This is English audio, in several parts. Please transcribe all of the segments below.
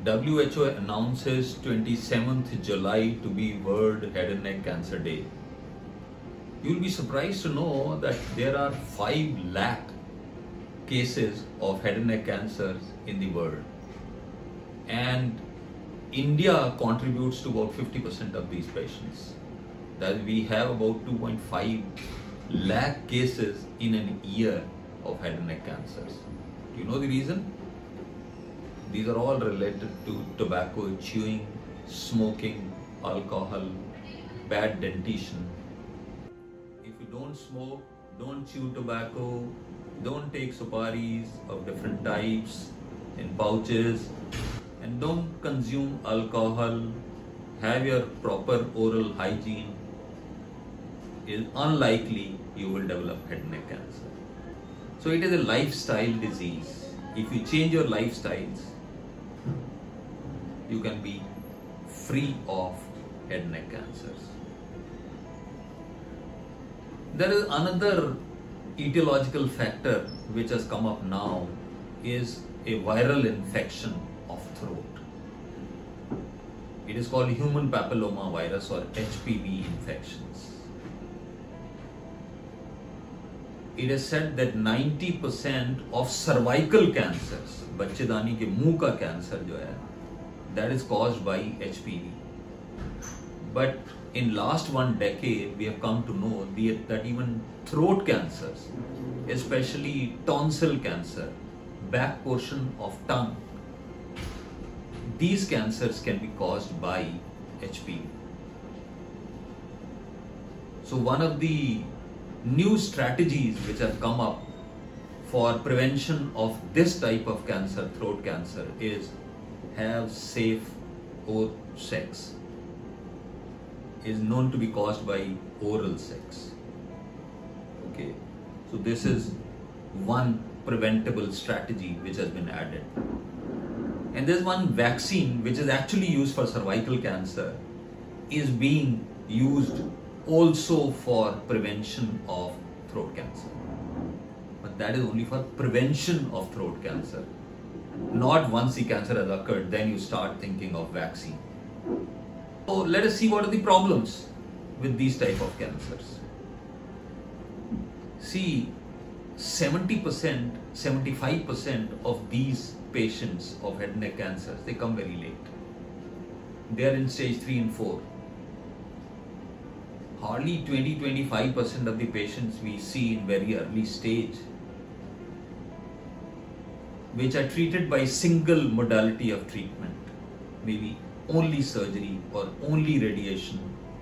WHO announces 27th July to be World Head and Neck Cancer Day. You'll be surprised to know that there are 5 lakh cases of head and neck cancers in the world. And India contributes to about 50% of these patients. That we have about 2.5 lakh cases in a year of head and neck cancers. Do you know the reason? These are all related to tobacco, chewing, smoking, alcohol, bad dentition. If you don't smoke, don't chew tobacco, don't take suparis of different types in pouches, and don't consume alcohol, have your proper oral hygiene, it's unlikely you will develop head and neck cancer. So it is a lifestyle disease. If you change your lifestyles, you can be free of head and neck cancers. There is another etiological factor which has come up now is a viral infection of throat. It is called human papilloma virus or HPV infections. It is said that 90% of cervical cancers, बच्चेदानी के मुंह का cancer जो है, that is caused by HPV. But in last 1 decade, we have come to know that even throat cancers, especially tonsil cancer, back portion of tongue, these cancers can be caused by HPV. So one of the new strategies which have come up for prevention of this type of cancer, throat cancer, is have safe oral sex. Is known to be caused by oral sex. Okay, so this is one preventable strategy which has been added. And there's one vaccine which is actually used for cervical cancer, is being used also for prevention of throat cancer. But that is only for prevention of throat cancer. Not once the cancer has occurred, then you start thinking of vaccine. So let us see what are the problems with these type of cancers. See, 70%, 75% of these patients of head and neck cancers, they come very late. They are in stage 3 and 4. Hardly 20-25% of the patients we see in very early stage, which are treated by single modality of treatment, maybe only surgery or only radiation.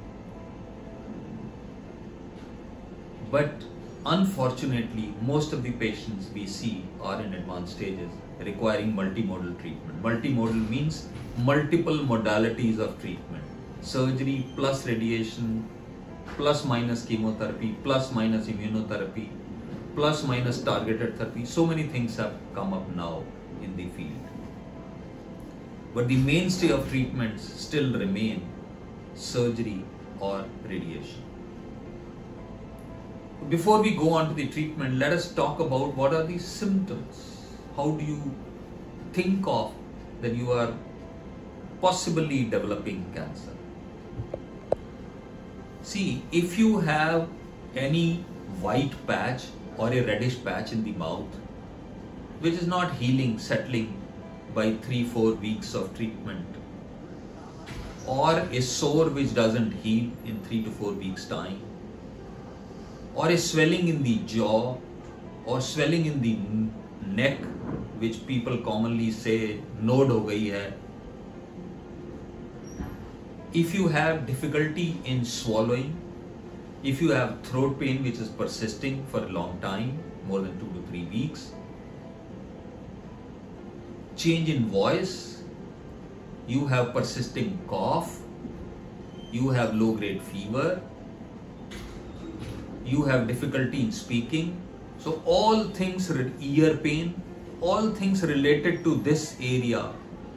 But unfortunately, most of the patients we see are in advanced stages requiring multimodal treatment. Multimodal means multiple modalities of treatment. Surgery plus radiation, plus minus chemotherapy, plus minus immunotherapy, plus minus targeted therapy. So many things have come up now in the field. But the mainstay of treatments still remain surgery or radiation. Before we go on to the treatment, let us talk about what are the symptoms. How do you think of that you are possibly developing cancer? See, if you have any white patch or a reddish patch in the mouth, which is not healing, settling by 3-4 weeks of treatment, or a sore which doesn't heal in 3 to 4 weeks time, or a swelling in the jaw, or swelling in the neck, which people commonly say node ho gayi hai. If you have difficulty in swallowing, if you have throat pain which is persisting for a long time, more than 2 to 3 weeks, change in voice, you have persisting cough, you have low-grade fever, you have difficulty in speaking. So all things, ear pain, all things related to this area,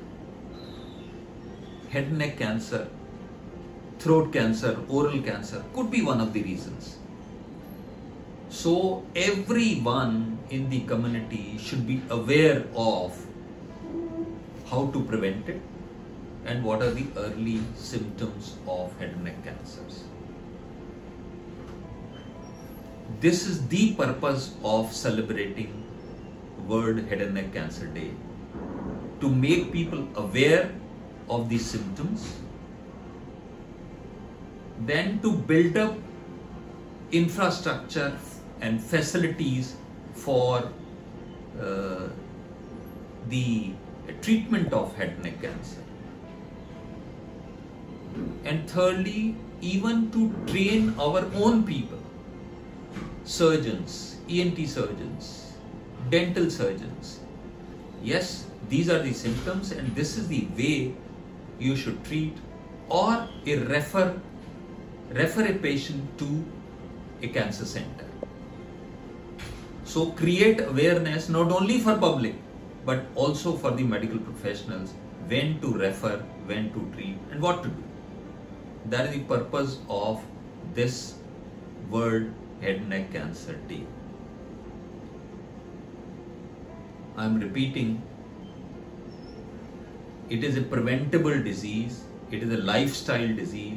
head and neck cancer, throat cancer, oral cancer, could be one of the reasons. So everyone in the community should be aware of how to prevent it, and what are the early symptoms of head and neck cancers. This is the purpose of celebrating World Head and Neck Cancer Day, to make people aware of these symptoms, then to build up infrastructure and facilities for the treatment of head and neck cancer. And thirdly, even to train our own people, surgeons, ENT surgeons, dental surgeons. Yes, these are the symptoms and this is the way you should treat, or refer a patient to a cancer center. So create awareness not only for public but also for the medical professionals, when to refer, when to treat and what to do. That is the purpose of this World Head and Neck Cancer Day. I am repeating, it is a preventable disease, it is a lifestyle disease.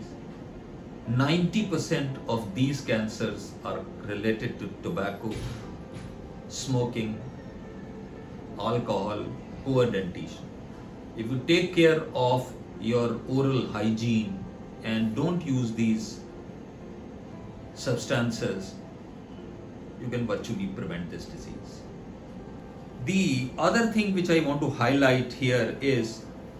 90% of these cancers are related to tobacco, smoking, alcohol, poor dentition. If you take care of your oral hygiene and don't use these substances, you can virtually prevent this disease. The other thing which I want to highlight here is,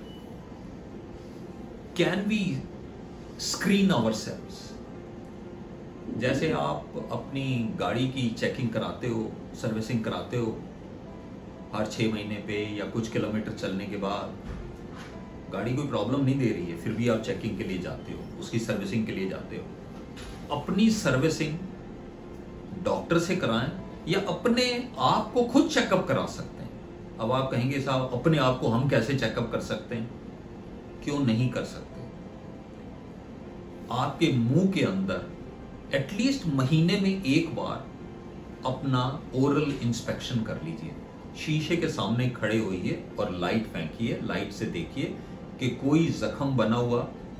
can we screen ourselves? जैसे आप अपनी गाड़ी की checking कराते हो, servicing कराते हो हर 6 महीने पे या कुछ किलोमीटर चलने के बाद, गाड़ी कोई प्रॉब्लम नहीं दे रही है, फिर भी आप चेकिंग के लिए जाते हो, उसकी सर्विसिंग के लिए जाते हो। अपनी सर्विसिंग डॉक्टर से कराएं या अपने आप को खुद चेकअप करा सकते हैं। अब आप कहेंगे साहब अपने आप को हम कैसे चेकअप कर सकते हैं? क्यों नहीं कर सकते? आपके मुंह के अंदर एटलीस्ट महीने में एक बार अपना ओरल इंस्पेक्शन कर लीजिए। शीशे के सामने खड़े होइए और लाइट फेंकिए, लाइट से देखिए कि कोई जख्म बना हुआ।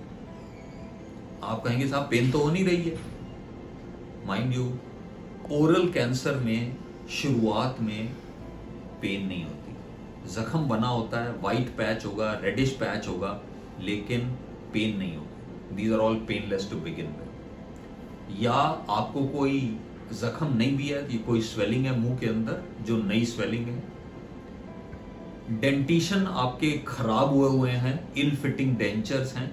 आप कहेंगे साहब पेन तो हो नहीं रही है। माइंड यू, ओरल कैंसर में शुरुआत में पेन नहीं होती, जख्म बना होता है, वाइट पैच होगा, रेडिश पैच होगा, लेकिन पेन नहीं होगा। These are all painless to begin with. या आपको कोई जख्म नहीं भी है, कि कोई स्वेलिंग है मुंह के अंदर जो नई स्वेलिंग है, डेंटिशन आपके खराब हुए हैं, इल फिटिंग डेंचर्स हैं,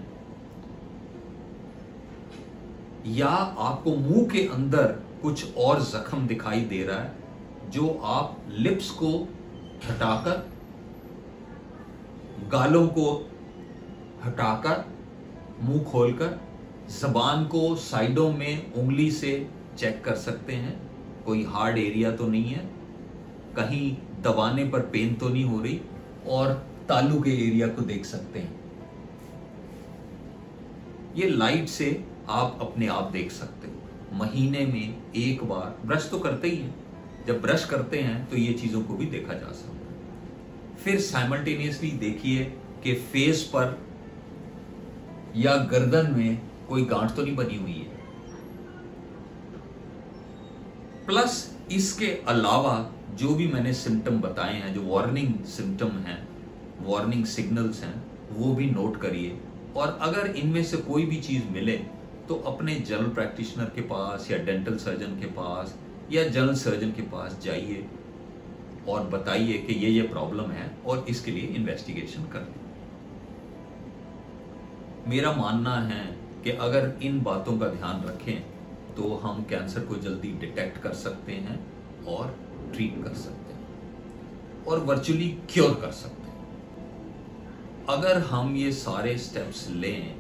या आपको मुंह के अंदर कुछ और जख्म दिखाई दे रहा है जो आप लिप्स को हटाकर, गालों को हटाकर, मुंह खोलकर, जबान को साइडों में उंगली से चेक कर सकते हैं। कोई हार्ड एरिया तो नहीं है, कहीं दबाने पर पेन तो नहीं हो रही, और तालू के एरिया को देख सकते हैं। ये लाइट से आप अपने आप देख सकते हो। महीने में एक बार ब्रश तो करते ही हैं, जब ब्रश करते हैं तो ये चीजों को भी देखा जा सकता है। फिर साइमल्टेनियसली देखिए कि फेस पर या गर्दन में कोई गांठ तो नहीं बनी हुई है। प्लस इसके अलावा जो भी मैंने सिम्टम बताए हैं, जो वार्निंग सिम्टम हैं, वार्निंग सिग्नल्स हैं, वो भी नोट करिए। और अगर इनमें से कोई भी चीज मिले तो अपने जनरल प्रैक्टिशनर के पास या डेंटल सर्जन के पास या जनरल सर्जन के पास जाइए और बताइए कि ये प्रॉब्लम है और इसके लिए इन्वेस्टिगेशन कर लें। मेरा मानना है कि अगर इन बातों का ध्यान रखें तो हम कैंसर को जल्दी डिटेक्ट कर सकते हैं और ट्रीट कर सकते हैं और वर्चुअली क्योर कर सकते हैं। अगर हम ये सारे स्टेप्स लें,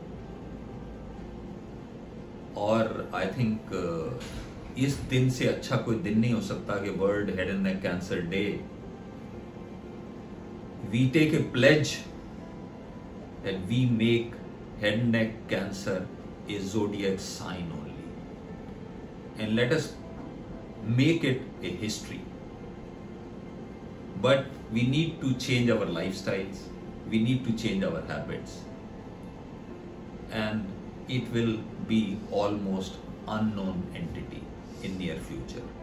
और आई थिंक इस दिन से अच्छा कोई दिन नहीं हो सकता कि world head and neck cancer day, we take a pledge that we make head and neck cancer a zodiac sign only, and let us make it a history. But we need to change our lifestyles, we need to change our habits, and it will be almost unknown entity in near future.